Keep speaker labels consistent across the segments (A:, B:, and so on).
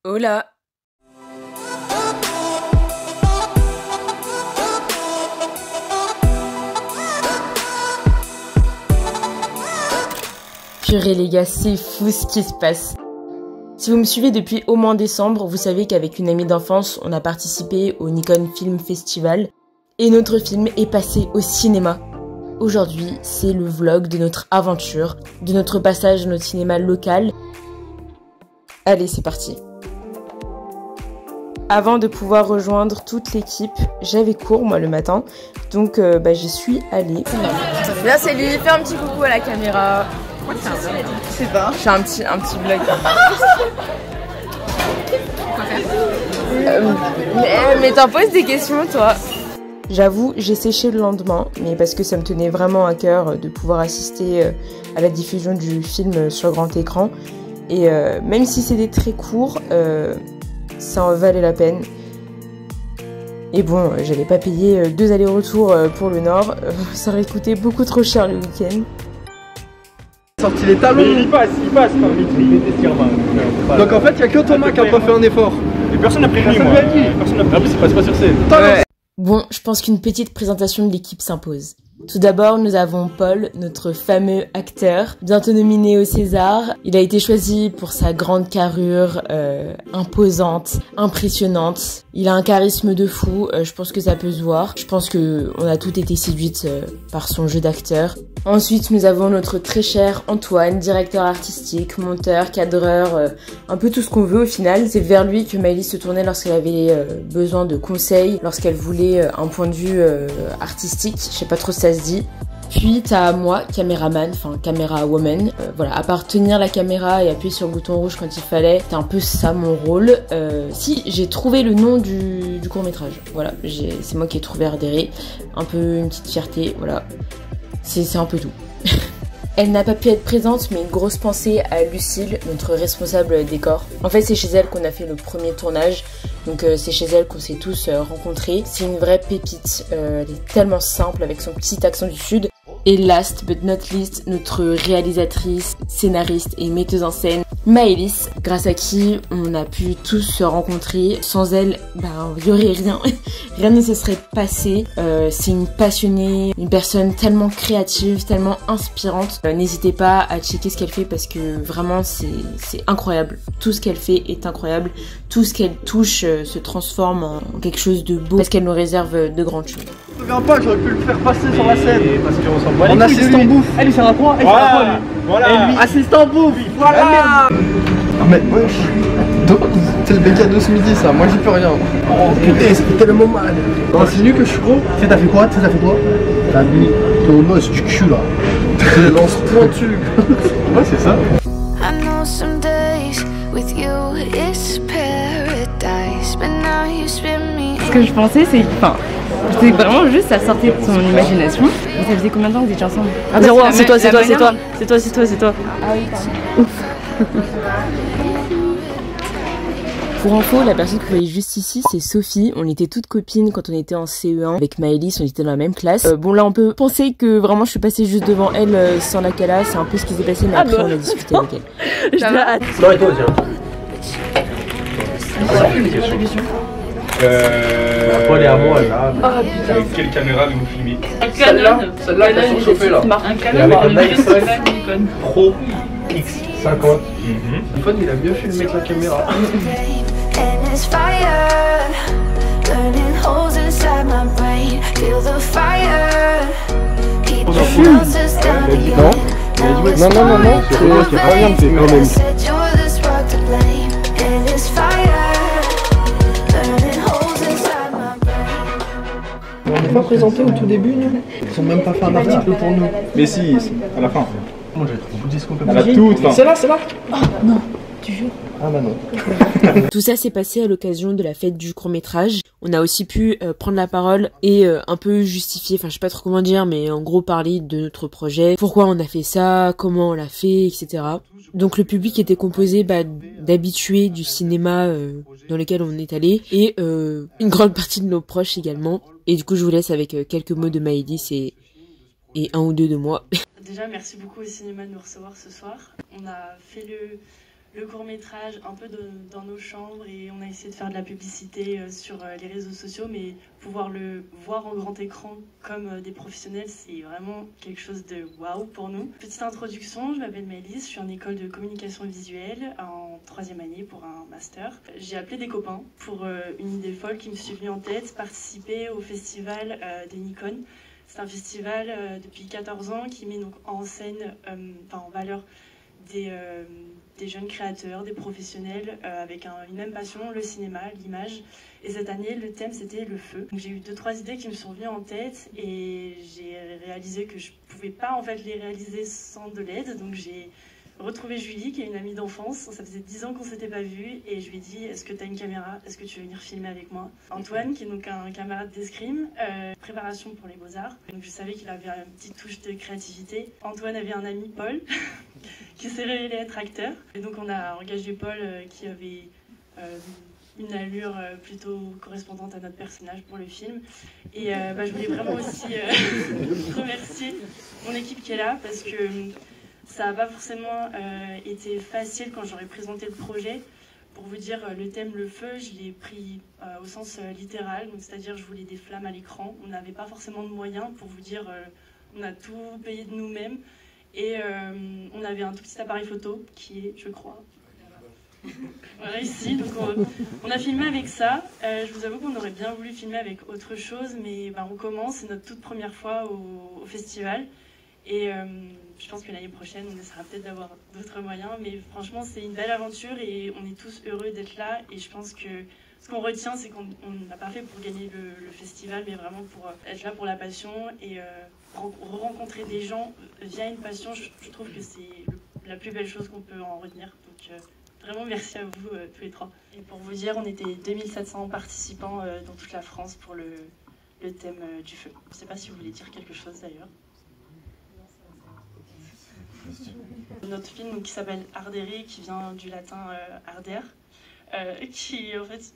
A: Hola! Purée les gars, c'est fou ce qui se passe. Si vous me suivez depuis au moins décembre, vous savez qu'avec une amie d'enfance, on a participé au Nikon Film Festival et notre film est passé au cinéma. Aujourd'hui, c'est le vlog de notre aventure, de notre passage dans notre cinéma local. Allez, c'est parti. Avant de pouvoir rejoindre toute l'équipe, j'avais cours moi le matin, donc j'y suis allée. Là c'est lui, fais un petit coucou à la caméra.
B: Je sais pas.
A: Je fais un petit vlog. Mais t'en poses des questions toi. J'avoue, j'ai séché le lendemain, mais parce que ça me tenait vraiment à cœur de pouvoir assister à la diffusion du film sur grand écran. Et même si c'était très court, ça en valait la peine. Et bon, j'allais pas payer 2 allers-retours pour le Nord, ça aurait coûté beaucoup trop cher le week-end.
C: Sorti les talons.
D: Mais il passe par vite, il était sur main.
C: Donc en fait, il n'y a que Thomas qui a pas fait un effort.
D: Et personne n'a prévenu, moi. Personne n'a prévenu. C'est pas sur scène.
A: Ouais. Bon, je pense qu'une petite présentation de l'équipe s'impose. Tout d'abord, nous avons Paul, notre fameux acteur, bientôt nominé au César. Il a été choisi pour sa grande carrure, imposante, impressionnante. Il a un charisme de fou, je pense que ça peut se voir. Je pense que on a toutes été séduites par son jeu d'acteur. Ensuite, nous avons notre très cher Antoine, directeur artistique, monteur, cadreur, un peu tout ce qu'on veut au final. C'est vers lui que Maëlys se tournait lorsqu'elle avait besoin de conseils, lorsqu'elle voulait un point de vue artistique. Je sais pas trop si ça se dit. Puis t'as moi, caméraman, enfin caméra woman. Voilà, à part tenir la caméra et appuyer sur le bouton rouge quand il fallait, c'est un peu ça mon rôle. Si, j'ai trouvé le nom du court-métrage. Voilà, c'est moi qui ai trouvé RDR. Un peu une petite fierté, voilà. C'est un peu tout. Elle n'a pas pu être présente, mais une grosse pensée à Lucille, notre responsable décor. En fait, c'est chez elle qu'on a fait le premier tournage, donc c'est chez elle qu'on s'est tous rencontrés. C'est une vraie pépite, elle est tellement simple avec son petit accent du sud. Et last but not least, notre réalisatrice, scénariste et metteuse en scène, Maëlys, grâce à qui on a pu tous se rencontrer. Sans elle, il y aurait rien. Rien ne se serait passé. C'est une passionnée, une personne tellement créative, tellement inspirante. N'hésitez pas à checker ce qu'elle fait parce que vraiment c'est incroyable. Tout ce qu'elle fait est incroyable. Tout ce qu'elle touche se transforme en quelque chose de beau parce qu'elle nous réserve de grandes choses.
C: Je me souviens pas, j'aurais pu le faire passer sur la scène.
D: Parce qu'on s'en bat les
C: En
D: couilles de
C: assistant
D: lui.
C: bouffe.
B: Elle lui sert à quoi? Elle lui sert à quoi, lui?
D: Voilà.
C: Assistant bouffe.
B: Voilà.
C: Ah mais wesh. C'est le bécano ce midi ça, moi j'y peux rien. Oh putain, ça fait tellement mal. Non, c'est lui que je suis gros.
B: Tu sais, t'as fait quoi?
C: T'as mis ton os du cul là. Je lance pointu.
D: Ouais, c'est ça.
E: I know some days with you it's paradise, but now you spin me.
F: Ce que je pensais, c'est vraiment juste ça sortait de son imagination. Mais ça faisait combien de temps que vous étiez ensemble?
B: Ah, zéro, c'est toi.
F: Ah oui, pardon.
A: Pour info, la personne que vous voyez juste ici, c'est Sophie. On était toutes copines quand on était en CE1. Avec Maëlys, on était dans la même classe. Bon, là, on peut penser que vraiment, je suis passée juste devant elle sans la cala. C'est un peu ce qui s'est passé, mais après, on a discuté avec elle.
B: J'ai hâte.
D: Non, et toi, Paul et à moi, là. Avec quelle caméra vous filmez?
C: Celle-là qui a surchauffé là.
D: Et avec un Nikon Pro X50.
C: Le fun il a bien filmé avec la caméra.
E: And it's fire, burning holes inside my brain. Feel the fire. Keep the closest down to you. Now it's
C: Non, c'est pas bien fait quand même.
E: I said you're the spark to blame. And it's fire, burning holes inside my brain.
C: On n'est pas présenté au tout début nous. Ils ont même pas fait un article pour nous.
D: Mais si, à la fin. Moi, j'ai trouvé 10 secondes comme ça. À la toute fin.
C: C'est là.
F: Oh non, tu jures?
C: Ah bah non.
A: Tout ça s'est passé à l'occasion de la fête du court-métrage. On a aussi pu prendre la parole et un peu justifier, enfin je sais pas trop comment dire, mais en gros parler de notre projet, pourquoi on a fait ça, comment on l'a fait, etc. Donc le public était composé d'habitués du cinéma dans lequel on est allé et une grande partie de nos proches également. Et du coup je vous laisse avec quelques mots de Maëlys et un ou deux de moi.
F: Déjà, merci beaucoup au cinéma de nous recevoir ce soir. On a fait
G: le court-métrage un peu dans nos chambres et on a essayé de faire de la publicité sur les réseaux sociaux, mais pouvoir le voir en grand écran comme des professionnels, c'est vraiment quelque chose de waouh pour nous. Petite introduction, je m'appelle Maëlys, je suis en école de communication visuelle en 3e année pour un master. J'ai appelé des copains pour une idée folle qui me suis venue en tête, participer au festival des Nikon. C'est un festival depuis 14 ans qui met donc en scène, en valeur des jeunes créateurs, des professionnels avec une même passion, le cinéma, l'image. Et cette année, le thème, c'était le feu. J'ai eu 2-3 idées qui me sont venues en tête et j'ai réalisé que je ne pouvais pas en fait les réaliser sans de l'aide. Donc j'ai retrouvé Julie, qui est une amie d'enfance. Ça faisait 10 ans qu'on ne s'était pas vus et je lui ai dit, est-ce que tu as une caméra? Est-ce que tu veux venir filmer avec moi? Antoine, qui est donc un camarade d'escrime, préparation pour les beaux-arts. Donc je savais qu'il avait une petite touche de créativité. Antoine avait un ami, Paul, qui s'est révélé être acteur. Et donc on a engagé Paul qui avait une allure plutôt correspondante à notre personnage pour le film. Et je voulais vraiment aussi remercier mon équipe qui est là parce que ça n'a pas forcément été facile quand j'aurais présenté le projet. Pour vous dire, le thème le feu, je l'ai pris au sens littéral, c'est-à-dire je voulais des flammes à l'écran. On n'avait pas forcément de moyens, pour vous dire, on a tout payé de nous-mêmes. Et on avait un tout petit appareil photo qui est, je crois, voilà, ici. Donc on a filmé avec ça. Je vous avoue qu'on aurait bien voulu filmer avec autre chose, mais on commence, c'est notre toute première fois au festival. Et je pense que l'année prochaine, on essaiera peut-être d'avoir d'autres moyens. Mais franchement, c'est une belle aventure et on est tous heureux d'être là. Et je pense que ce qu'on retient, c'est qu'on n'a pas fait pour gagner le festival, mais vraiment pour être là pour la passion et rencontrer des gens via une passion. Je trouve que c'est la plus belle chose qu'on peut en retenir. Donc vraiment merci à vous tous les trois. Et pour vous dire, on était 2700 participants dans toute la France pour le thème du feu. Je ne sais pas si vous voulez dire quelque chose d'ailleurs. Notre film donc, qui s'appelle Ardere, qui vient du latin arder, qui en fait...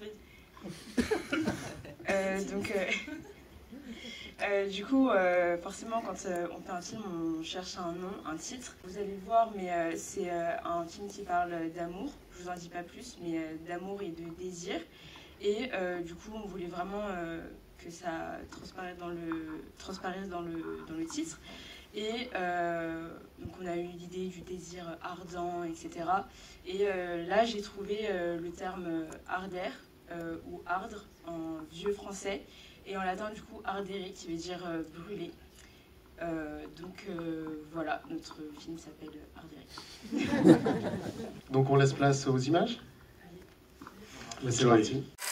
H: du coup, forcément, quand on fait un film, on cherche un nom, un titre. Vous allez voir, mais c'est un film qui parle d'amour. Je vous en dis pas plus, mais d'amour et de désir. Et du coup, on voulait vraiment que ça transparaisse dans le titre. Et donc on a eu l'idée du désir ardent, etc. Et là, j'ai trouvé le terme arder ou ardre en vieux français. Et en latin, du coup, ardere, qui veut dire brûler. Voilà, notre film s'appelle Ardere.
C: Donc on laisse place aux images. C'est parti.